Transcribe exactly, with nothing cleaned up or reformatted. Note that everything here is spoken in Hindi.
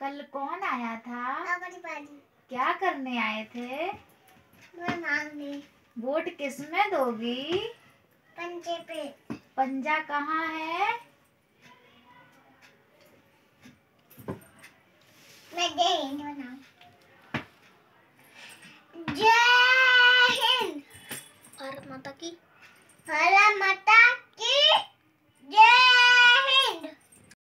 कल कौन आया था? पाजी। क्या करने आए थे? वोट मांगने। वोट किसमें दोगी? पंजे पे। पंजा कहाँ है? मैं जय हिंद बनाऊं। जय हिंद। भारत माता की। भारत माता